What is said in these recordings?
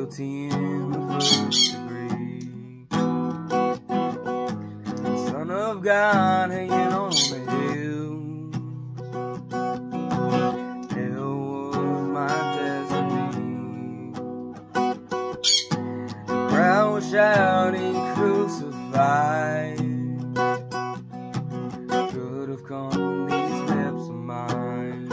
guilty in the first degree. The Son of God hanging on the hill. Hell was my destiny. The crowd was shouting, crucified. Could have come from these lips of mine.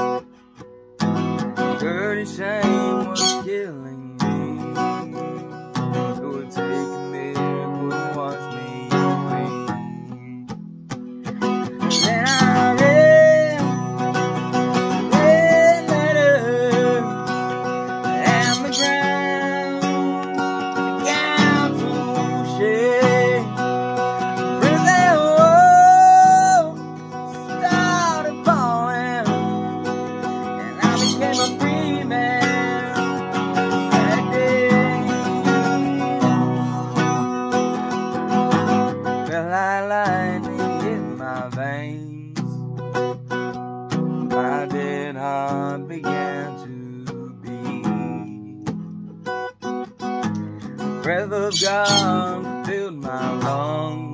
Dirty shame was killing me. It would take a miracle to wash me clean. Then I read the red letter, and the ground began to shake. Prison walls started falling, and I became a free man that day. Felt like lightning in my veins. My dead heart began to beat. The breath of God filled my lungs.